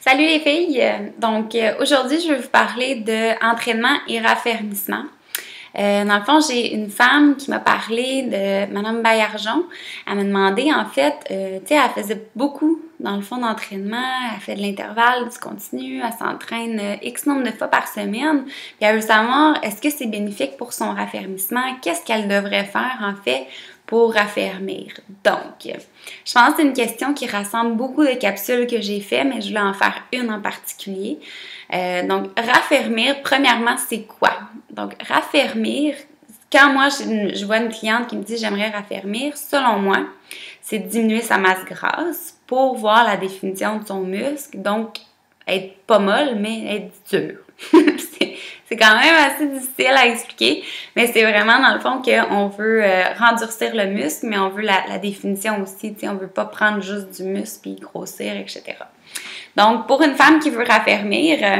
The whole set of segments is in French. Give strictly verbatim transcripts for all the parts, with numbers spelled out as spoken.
Salut les filles! Donc euh, aujourd'hui, je vais vous parler d'entraînement et raffermissement. Euh, dans le fond, j'ai une femme qui m'a parlé de Madame Baillargeon. Elle m'a demandé, en fait, euh, tu sais, elle faisait beaucoup, dans le fond, d'entraînement. Elle fait de l'intervalle, du continu, elle s'entraîne euh, X nombre de fois par semaine. Puis elle veut savoir, est-ce que c'est bénéfique pour son raffermissement? Qu'est-ce qu'elle devrait faire, en fait, pour raffermir? Donc, je pense que c'est une question qui rassemble beaucoup de capsules que j'ai fait, mais je voulais en faire une en particulier. Euh, donc, raffermir, premièrement, c'est quoi? Donc, raffermir, quand moi, je, je vois une cliente qui me dit « j'aimerais raffermir », selon moi, c'est diminuer sa masse grasse pour voir la définition de son muscle, donc être pas molle, mais être dur. C'est quand même assez difficile à expliquer, mais c'est vraiment dans le fond qu'on veut euh, rendurcir le muscle, mais on veut la, la définition aussi, tu sais, on veut pas prendre juste du muscle puis grossir, et cetera. Donc, pour une femme qui veut raffermir, euh,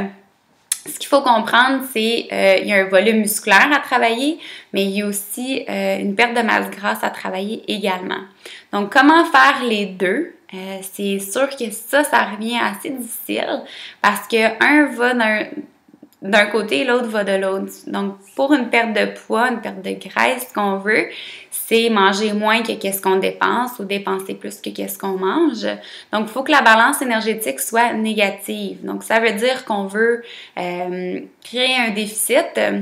ce qu'il faut comprendre, c'est qu'il euh, y a un volume musculaire à travailler, mais il y a aussi euh, une perte de masse grasse à travailler également. Donc, comment faire les deux? Euh, c'est sûr que ça, ça revient assez difficile parce que un va d'un d'un côté, l'autre va de l'autre. Donc, pour une perte de poids, une perte de graisse, ce qu'on veut, c'est manger moins que qu'est-ce qu'on dépense ou dépenser plus que qu'est-ce qu'on mange. Donc, il faut que la balance énergétique soit négative. Donc, ça veut dire qu'on veut euh, créer un déficit euh,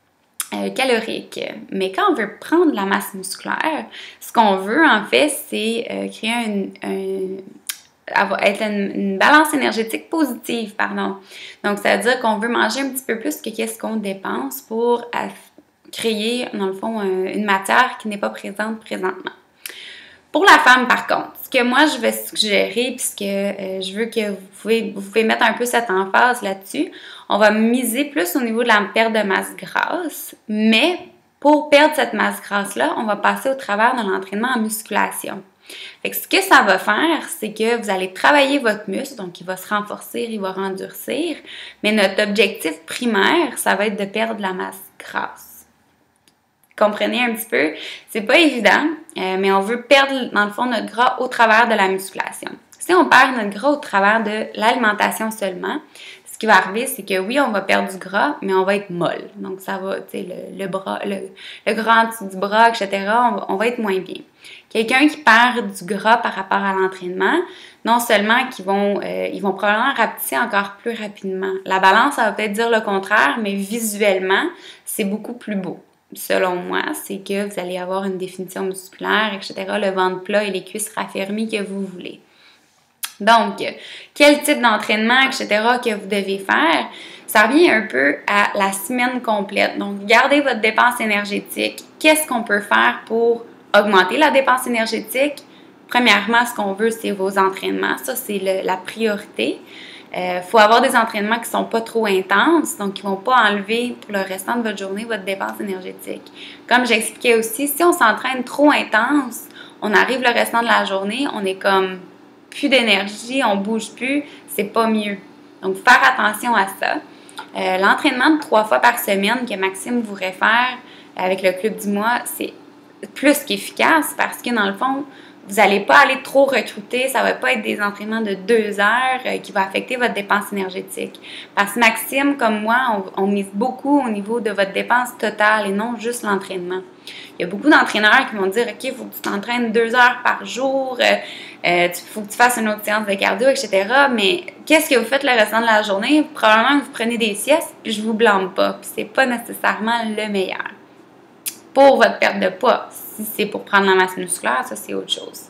calorique. Mais quand on veut prendre la masse musculaire, ce qu'on veut, en fait, c'est euh, créer un... un être une, une balance énergétique positive, pardon. Donc, ça veut dire qu'on veut manger un petit peu plus que qu'est-ce qu'on dépense pour créer, dans le fond, une matière qui n'est pas présente présentement. Pour la femme, par contre, ce que moi, je vais suggérer, puisque euh, je veux que vous pouvez, vous pouvez mettre un peu cette emphase là-dessus, on va miser plus au niveau de la perte de masse grasse, mais pour perdre cette masse grasse-là, on va passer au travers de l'entraînement en musculation. Fait que ce que ça va faire, c'est que vous allez travailler votre muscle, donc il va se renforcer, il va rendurcir, mais notre objectif primaire, ça va être de perdre la masse grasse. Comprenez un petit peu? C'est pas évident, euh, mais on veut perdre, dans le fond, notre gras au travers de la musculation. Si on perd notre gras au travers de l'alimentation seulement, ce qui va arriver, c'est que oui, on va perdre du gras, mais on va être molle. Donc, ça va, tu sais, le, le bras, le, le gras en dessous du bras, et cetera, on va, on va être moins bien. Quelqu'un qui perd du gras par rapport à l'entraînement, non seulement qu'ils vont, euh, ils vont probablement rapetisser encore plus rapidement. La balance, ça va peut-être dire le contraire, mais visuellement, c'est beaucoup plus beau. Selon moi, c'est que vous allez avoir une définition musculaire, et cetera, le ventre plat et les cuisses raffermies que vous voulez. Donc, quel type d'entraînement, et cetera, que vous devez faire, ça revient un peu à la semaine complète. Donc, regardez votre dépense énergétique. Qu'est-ce qu'on peut faire pour augmenter la dépense énergétique? Premièrement, ce qu'on veut, c'est vos entraînements. Ça, c'est le, la priorité. Il euh, faut avoir des entraînements qui ne sont pas trop intenses, donc qui ne vont pas enlever pour le restant de votre journée votre dépense énergétique. Comme j'expliquais aussi, si on s'entraîne trop intense, on arrive le restant de la journée, on est comme plus d'énergie, on bouge plus, c'est pas mieux. Donc, faire attention à ça. Euh, l'entraînement de trois fois par semaine que Maxime voudrait faire avec le Club du mois, c'est plus qu'efficace parce que dans le fond, vous n'allez pas aller trop recruter, ça ne va pas être des entraînements de deux heures euh, qui vont affecter votre dépense énergétique. Parce que Maxime, comme moi, on, on mise beaucoup au niveau de votre dépense totale et non juste l'entraînement. Il y a beaucoup d'entraîneurs qui vont dire « OK, il faut que tu t'entraînes deux heures par jour, il euh, euh, faut que tu fasses une autre séance de cardio, et cetera » Mais qu'est-ce que vous faites le restant de la journée? Probablement que vous prenez des siestes, puis je ne vous blâme pas. Puis c'est pas nécessairement le meilleur. Pour votre perte de poids, si c'est pour prendre la masse musculaire, ça c'est autre chose.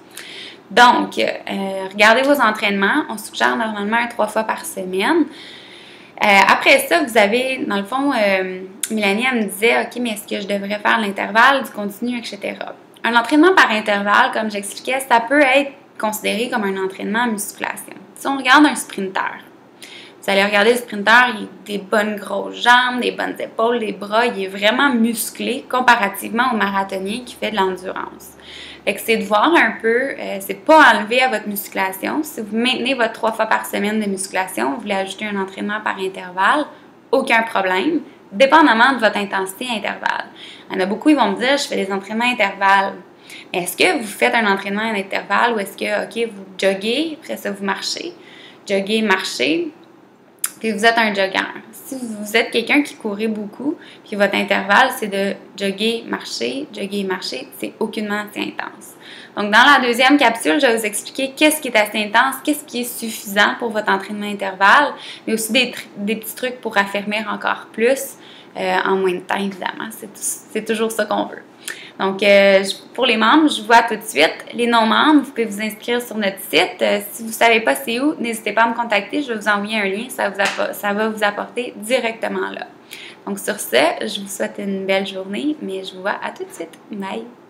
Donc, euh, regardez vos entraînements. On suggère normalement un trois fois par semaine. Euh, après ça, vous avez, dans le fond, euh, Mélanie, elle me disait, OK, mais est-ce que je devrais faire l'intervalle, du continu, et cetera. Un entraînement par intervalle, comme j'expliquais, ça peut être considéré comme un entraînement en musculation. Si on regarde un sprinter, vous allez regarder le sprinter, il a des bonnes grosses jambes, des bonnes épaules, des bras, il est vraiment musclé comparativement au marathonien qui fait de l'endurance. Fait que c'est de voir un peu, euh, c'est pas enlever à votre musculation. Si vous maintenez votre trois fois par semaine de musculation, vous voulez ajouter un entraînement par intervalle, aucun problème, dépendamment de votre intensité intervalle. Il y en a beaucoup, ils vont me dire, je fais des entraînements intervalles. Mais est-ce que vous faites un entraînement à intervalle ou est-ce que, OK, vous joguez, après ça, vous marchez? jogger, marcher, puis vous êtes un jogger. Si vous êtes quelqu'un qui courait beaucoup, puis votre intervalle, c'est de jogger, marcher, jogger, marcher, c'est aucunement assez intense. Donc, dans la deuxième capsule, je vais vous expliquer qu'est-ce qui est assez intense, qu'est-ce qui est suffisant pour votre entraînement intervalle, mais aussi des, des petits trucs pour affermir encore plus euh, en moins de temps, évidemment. C'est toujours ça qu'on veut. Donc, euh, pour les membres, je vous vois tout de suite. Les non-membres, vous pouvez vous inscrire sur notre site. Euh, si vous ne savez pas c'est où, n'hésitez pas à me contacter. Je vais vous envoyer un lien. Ça, vous ça va vous apporter directement là. Donc, sur ce, je vous souhaite une belle journée, mais je vous vois à tout de suite. Bye!